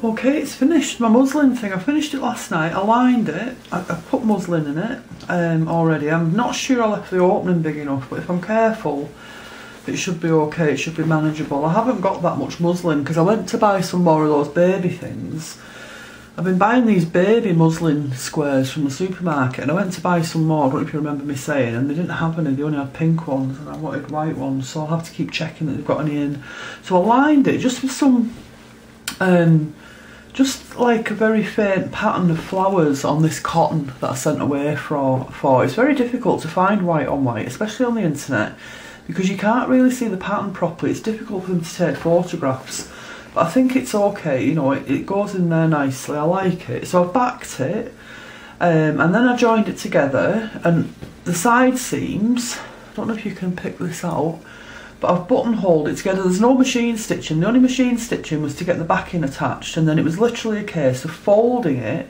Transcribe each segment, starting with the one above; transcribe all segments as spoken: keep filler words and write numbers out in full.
Okay, it's finished, my muslin thing. I finished it last night, I lined it, I, I put muslin in it um, already. I'm not sure I left the opening big enough, but if I'm careful, it should be okay, it should be manageable. I haven't got that much muslin because I went to buy some more of those baby things. I've been buying these baby muslin squares from the supermarket, and I went to buy some more, I don't know if you remember me saying, and they didn't have any, they only had pink ones, and I wanted white ones, so I'll have to keep checking that they've got any in. So I lined it just with some, um, just like a very faint pattern of flowers on this cotton that I sent away for, for. It's very difficult to find white on white, especially on the internet, because you can't really see the pattern properly. It's difficult for them to take photographs. But I think it's okay, you know, it, it goes in there nicely, I like it. So I've backed it, um, and then I joined it together, and the side seams, I don't know if you can pick this out, but I've buttonholed it together. There's no machine stitching, the only machine stitching was to get the backing attached, and then it was literally a case of folding it,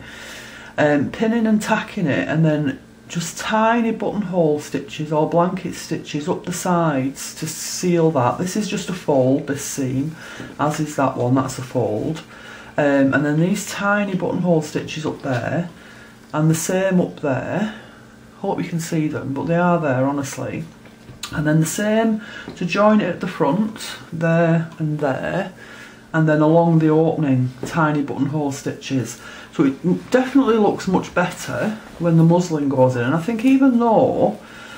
um, pinning and tacking it, and then just tiny buttonhole stitches or blanket stitches up the sides to seal that. This is just a fold, this seam, as is that one, that's a fold. Um, and then these tiny buttonhole stitches up there, and the same up there. Hope you can see them, but they are there, honestly. And then the same to join it at the front, there and there, and then along the opening, tiny buttonhole stitches. So it definitely looks much better when the muslin goes in, and I think even though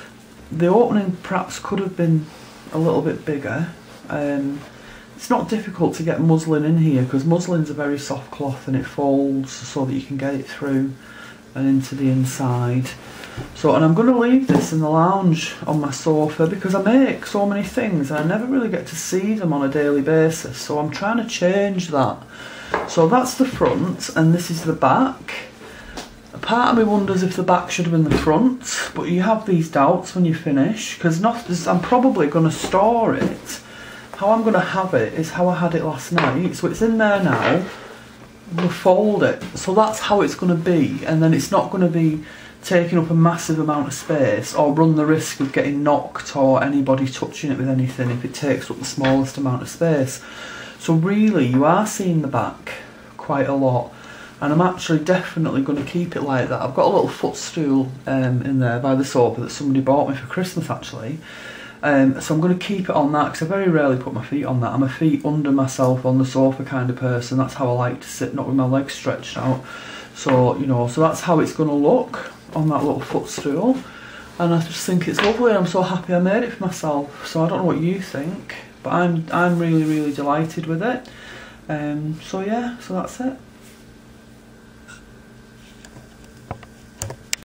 the opening perhaps could have been a little bit bigger, um, it's not difficult to get muslin in here because muslin's a very soft cloth and it folds so that you can get it through and into the inside. So, and I'm going to leave this in the lounge on my sofa because I make so many things and I never really get to see them on a daily basis, so I'm trying to change that. So that's the front and this is the back. A part of me wonders if the back should have been the front, but you have these doubts when you finish because not, I'm probably going to store it. How I'm going to have it is how I had it last night, so it's in there now. I'm going to fold it, so that's how it's going to be, and then it's not going to be taking up a massive amount of space or run the risk of getting knocked or anybody touching it with anything if it takes up the smallest amount of space. So really you are seeing the back quite a lot, and I'm actually definitely going to keep it like that. I've got a little footstool um, in there by the sofa that somebody bought me for Christmas actually, um, so I'm going to keep it on that because I very rarely put my feet on that. I'm a feet under myself on the sofa kind of person, that's how I like to sit, not with my legs stretched out. So, you know, so that's how it's going to look on that little footstool, and I just think it's lovely. I'm so happy I made it for myself. So I don't know what you think, but I'm I'm really really delighted with it. Um, so yeah, so that's it.